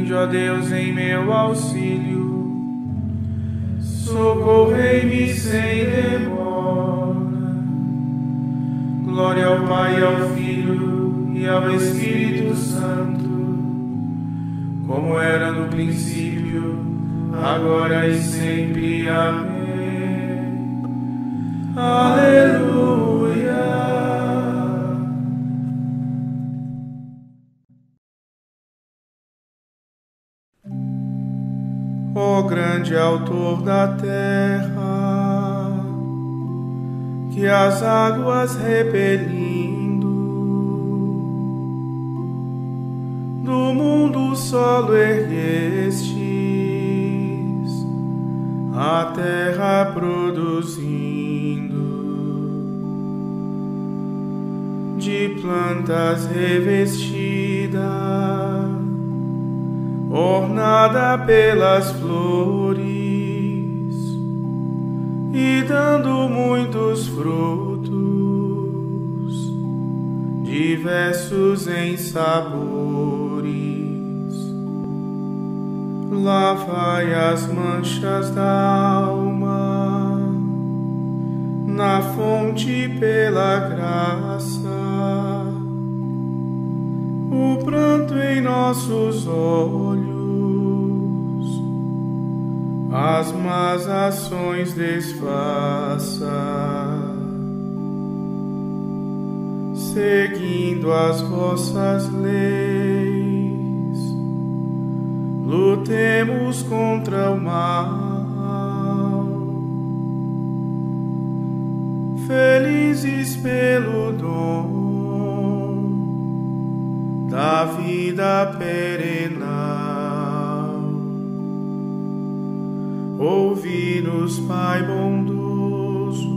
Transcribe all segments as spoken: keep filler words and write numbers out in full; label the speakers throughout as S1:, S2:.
S1: Vinde, ó Deus, em meu auxílio, socorrei-me sem demora. Glória ao Pai, ao Filho e ao Espírito Santo, como era no princípio, agora e sempre. Amém. Aleluia. Ó grande Autor da terra, que as águas repelindo do mundo o solo erguestes, a terra produzindo de plantas revestida, ornada pelas flores e dando muitos frutos, diversos em sabores. Lavai as manchas da alma na fonte pela graça, o pranto em nossos olhos, as más ações desfaça, seguindo as vossas leis, lutemos contra o mal. Felizes pelo dom da vida perenal, ouvi-nos, Pai bondoso,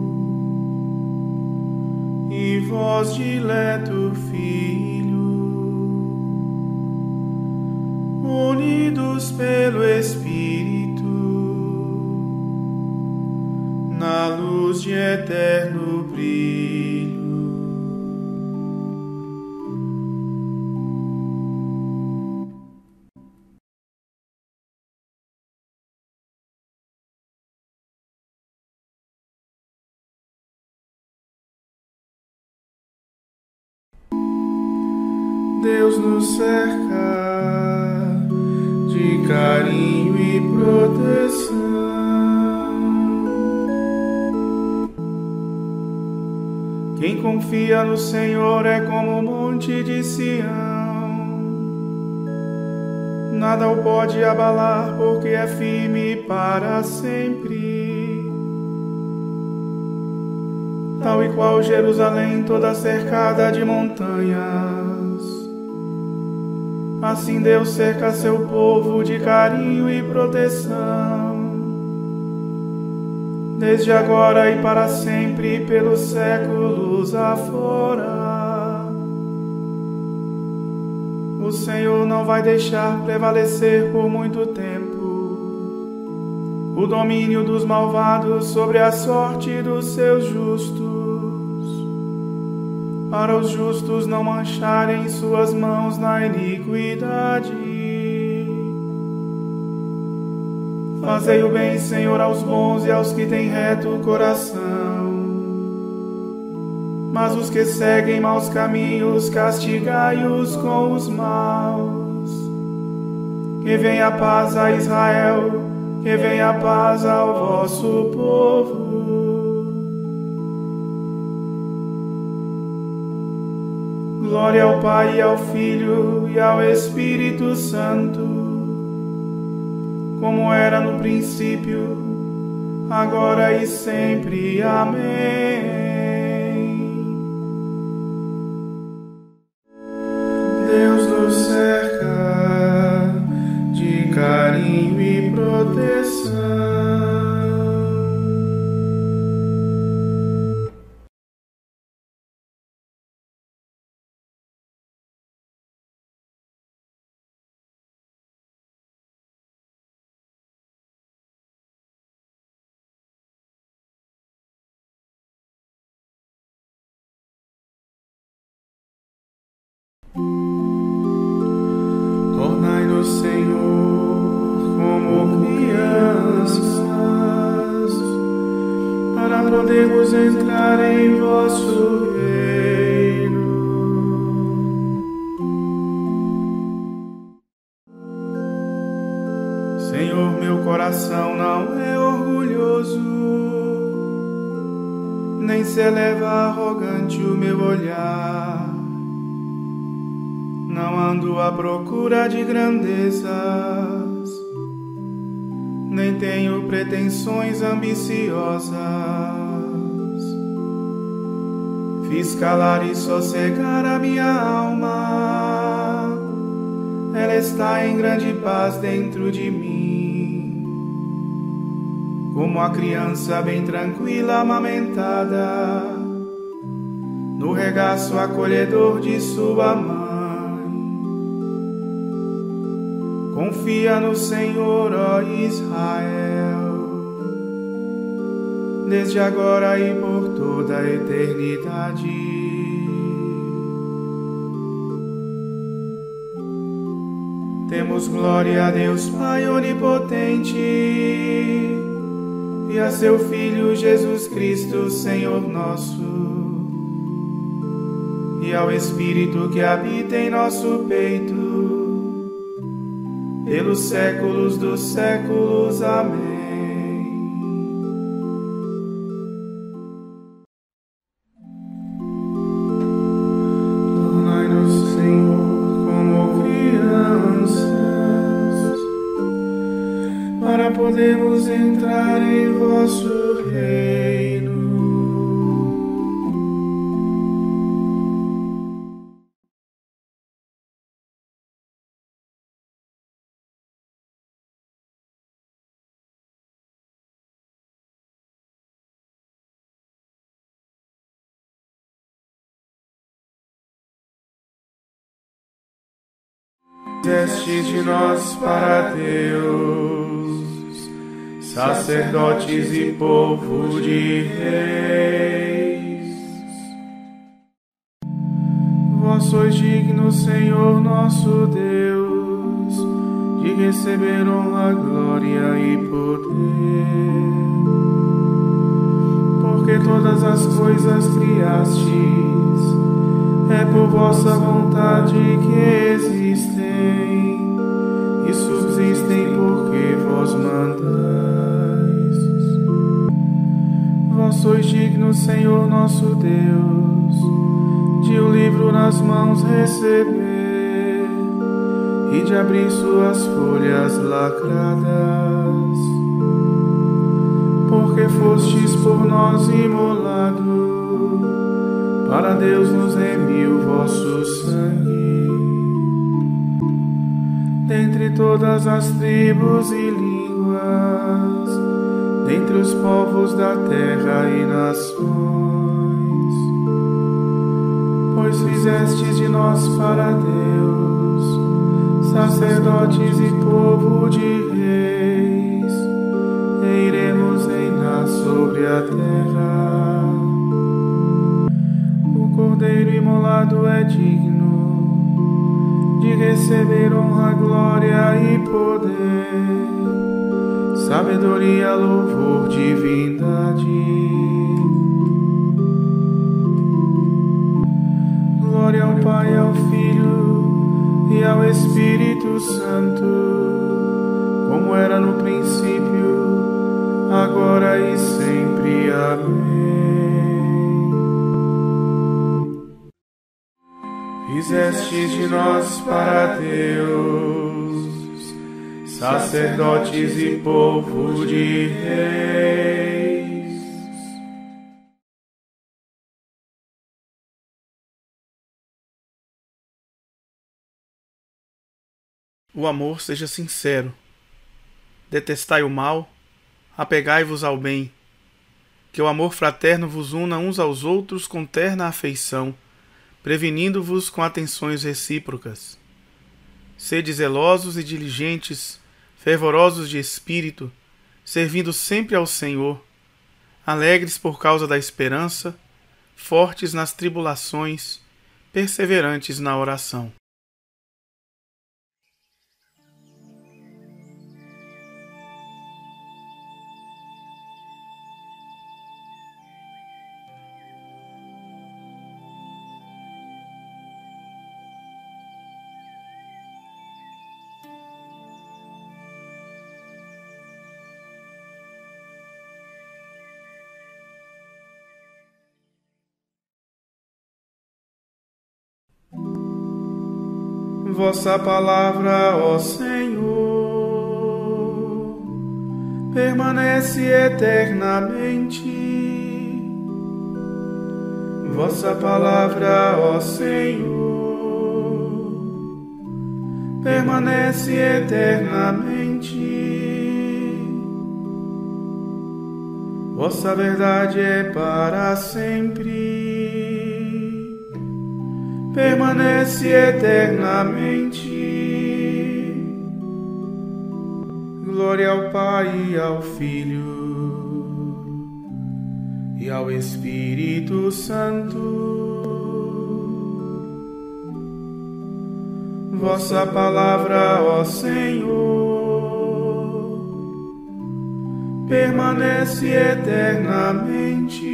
S1: e vós, dileto Filho, unidos pelo Espírito, na luz de eterno brilho. Deus nos cerca de carinho e proteção. Quem confia no Senhor é como o monte de Sião, nada o pode abalar, porque é firme para sempre. Tal e qual Jerusalém, toda cercada de montanhas, assim Deus cerca seu povo de carinho e proteção, desde agora e para sempre, pelos séculos afora. O Senhor não vai deixar prevalecer por muito tempo o domínio dos malvados sobre a sorte dos seus justos, para os justos não mancharem suas mãos na iniquidade. Fazei o bem, Senhor, aos bons e aos que têm reto coração, mas os que seguem maus caminhos, castigai-os com os maus. Que venha a paz a Israel, que venha a paz ao vosso povo. Glória ao Pai, e ao Filho e ao Espírito Santo, como era no princípio, agora e sempre. Amém. Deus nos cerca de carinho e proteção. no Senhor como crianças, para podermos entrar em vosso reino. Senhor, meu coração não é orgulhoso, nem se eleva arrogante o meu olhar. Não ando à procura de grandezas, nem tenho pretensões ambiciosas. Fiz calar e sossegar a minha alma, ela está em grande paz dentro de mim, como a criança bem tranquila amamentada, no regaço acolhedor de sua mãe. Confia no Senhor, ó Israel, desde agora e por toda a eternidade. Demos glória a Deus Pai onipotente e a seu Filho Jesus Cristo, Senhor nosso, e ao Espírito que habita em nosso peito, pelos séculos dos séculos. Amém. Tornai-nos, Senhor, como crianças, para podermos entrar em vosso reino. Fizestes de nós para Deus, sacerdotes e povo de reis. Vós sois digno, Senhor nosso Deus, de receber honra, glória e poder, porque todas as coisas criastes, é por vossa vontade que existem e subsistem porque vós mandais. Vós sois digno, Senhor nosso Deus, de o livro nas mãos receber e de abrir suas folhas lacradas, porque fostes por nós imolado, para Deus nos remiu vosso sangue. Dentre todas as tribos e línguas, dentre os povos da terra e nações, pois fizestes de nós para Deus, sacerdotes e povo de reis, e iremos reinar sobre a terra. O Cordeiro imolado é digno de receber honra, glória e poder, sabedoria, louvor, divindade. Glória ao Pai, ao Filho e ao Espírito Santo, como era no princípio, agora e sempre. Amém. Fizestes de nós para Deus, sacerdotes e povo de reis.
S2: O amor seja sincero. Detestai o mal, apegai-vos ao bem. Que o amor fraterno vos una uns aos outros com terna afeição, prevenindo-vos com atenções recíprocas. Sede zelosos e diligentes, fervorosos de espírito, servindo sempre ao Senhor, alegres por causa da esperança, fortes nas tribulações, perseverantes na oração.
S1: Vossa palavra, ó Senhor, permanece eternamente. Vossa palavra, ó Senhor, permanece eternamente. Vossa verdade é para sempre, permanece eternamente. Glória ao Pai e ao Filho e ao Espírito Santo. Vossa palavra, ó Senhor, permanece eternamente.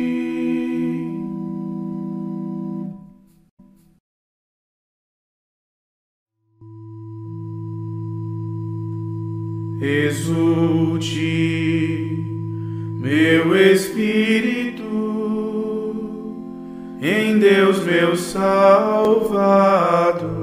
S1: Exulte meu espírito em Deus meu Salvador.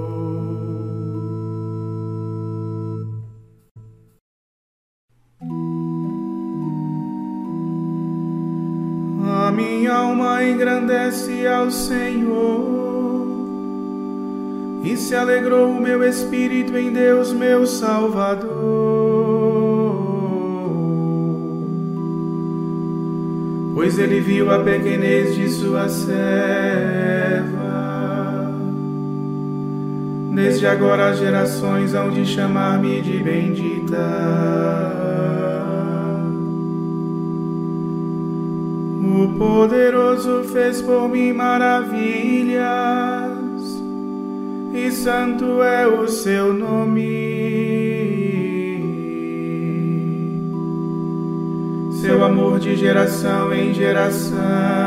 S1: A minha alma engrandece ao Senhor, e se alegrou o meu espírito em Deus meu Salvador, pois ele viu a pequenez de sua serva. Desde agora as gerações hão de chamar-me de bendita. O poderoso fez por mim maravilhas, e santo é o seu nome. Seu amor de geração em geração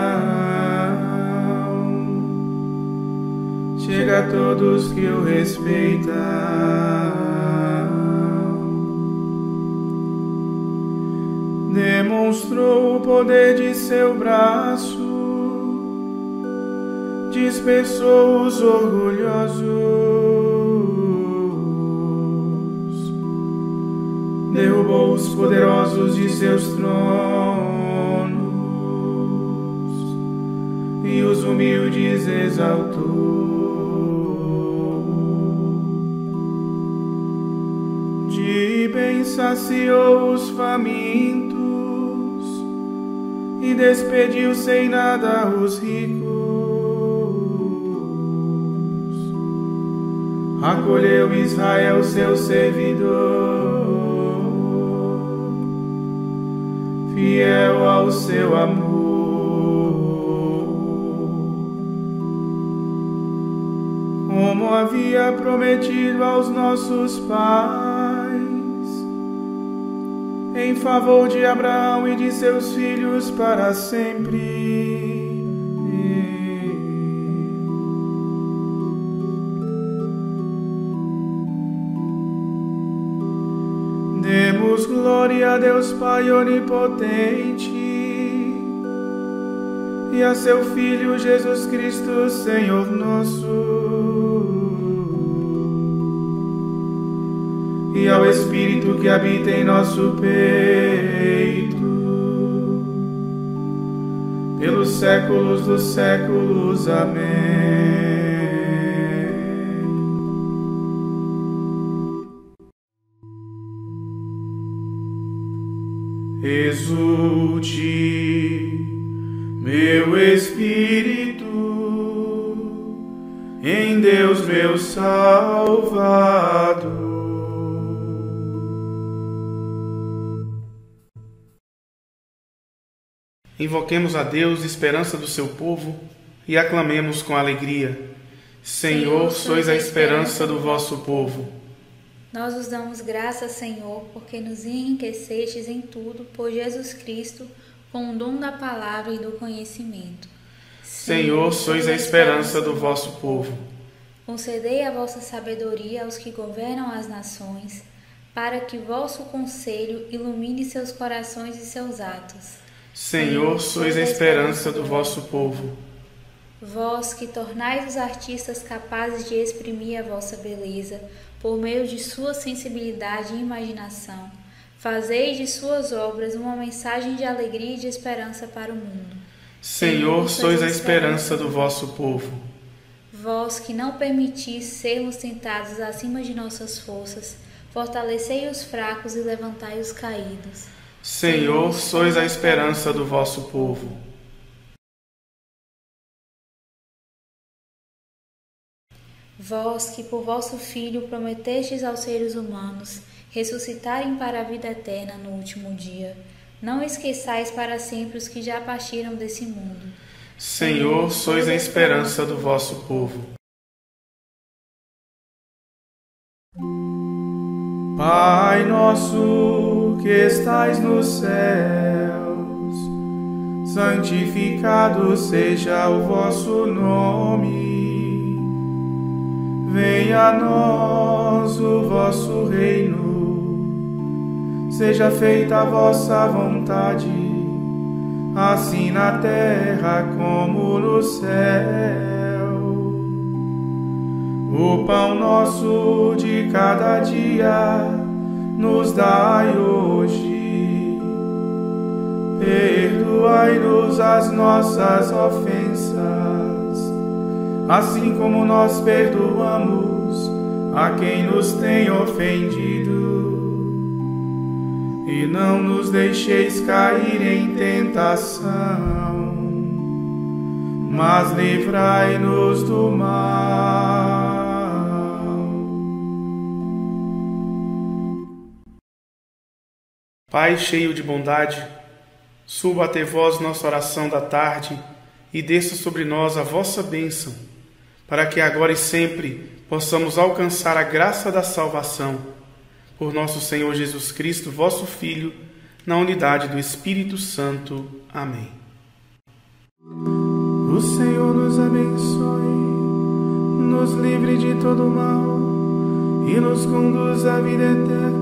S1: chega a todos que o respeitam. Demonstrou o poder de seu braço, dispersou os orgulhosos, derrubou os poderosos de seus tronos e os humildes exaltou. De bem saciou os famintos e despediu sem nada os ricos. Acolheu Israel, seu servidor, fiel ao seu amor. Como havia prometido aos nossos pais, em favor de Abraão e de seus filhos para sempre. Demos glória a Deus Pai onipotente e a seu Filho Jesus Cristo, Senhor nosso, e ao Espírito que habita em nosso peito, pelos séculos dos séculos. Amém. Exulte meu espírito em Deus meu Salvador.
S2: Invoquemos a Deus, esperança do seu povo, e aclamemos com alegria. Senhor, sois a esperança do vosso povo.
S3: Nós os damos graças, Senhor, porque nos enriquecestes em tudo por Jesus Cristo, com o dom da palavra e do conhecimento.
S2: Senhor, sois a esperança do vosso povo.
S3: Concedei a vossa sabedoria aos que governam as nações, para que vosso conselho ilumine seus corações e seus atos.
S2: Senhor, sois a esperança do vosso povo.
S3: Vós que tornais os artistas capazes de exprimir a vossa beleza, por meio de sua sensibilidade e imaginação, fazei de suas obras uma mensagem de alegria e de esperança para o mundo.
S2: Senhor, sois a esperança do vosso povo.
S3: Vós que não permitis sermos tentados acima de nossas forças, fortalecei os fracos e levantai os caídos.
S2: Senhor, sois a esperança do vosso povo.
S3: Vós que por vosso Filho prometestes aos seres humanos ressuscitarem para a vida eterna no último dia, não esqueçais para sempre os que já partiram desse mundo.
S2: Senhor, sois a esperança do vosso povo.
S1: Pai nosso que estais nos céus, santificado seja o vosso nome. Venha a nós o vosso reino, seja feita a vossa vontade, assim na terra como no céu. O pão nosso de cada dia nos dai hoje. Perdoai-nos as nossas ofensas, assim como nós perdoamos a quem nos tem ofendido. E não nos deixeis cair em tentação, mas livrai-nos do mal.
S2: Pai cheio de bondade, suba até vós nossa oração da tarde e desça sobre nós a vossa bênção, para que agora e sempre possamos alcançar a graça da salvação. Por nosso Senhor Jesus Cristo, vosso Filho, na unidade do Espírito Santo. Amém.
S1: O Senhor nos abençoe, nos livre de todo mal e nos conduz à vida eterna.